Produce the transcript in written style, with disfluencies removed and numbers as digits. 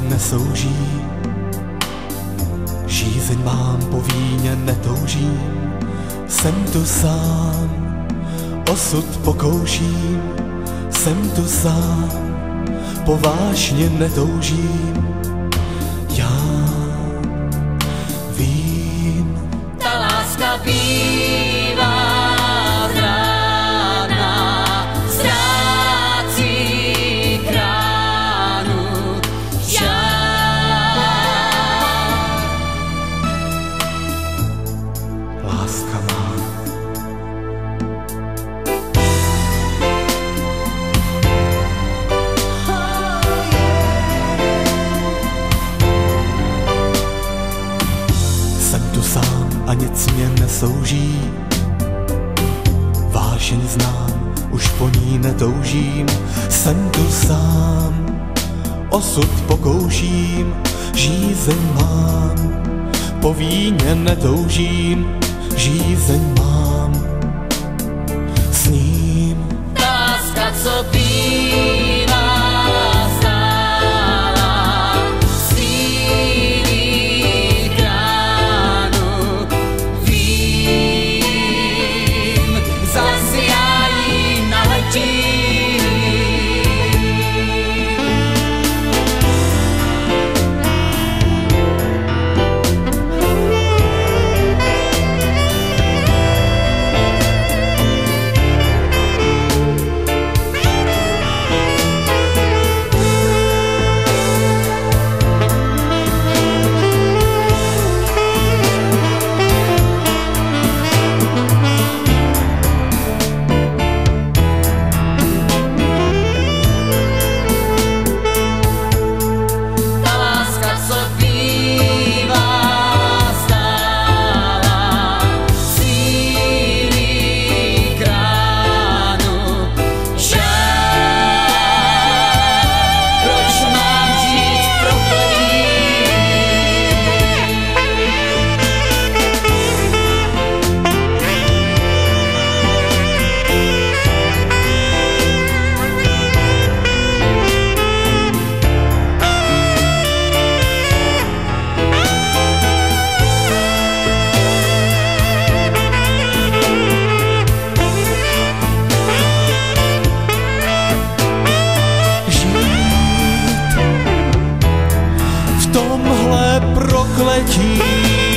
nesouží, žízeň mám, po víně netoužím, jsem tu sám, osud pokouším, jsem tu sám, po vášně netoužím, já vím. Ta láska bývá zrádná, ztrácí kránu žár. Láska má. Jsem tu sám a nic mě nesouží, vášeň znám, už po ní netoužím. Jsem tu sám, osud pokouším, žízeň mám, po víně netoužím, žízeň mám, s ním. Ta láska, co bývá stála, sílí kránu, vím, zas já jí naletím. Tomhle prokletí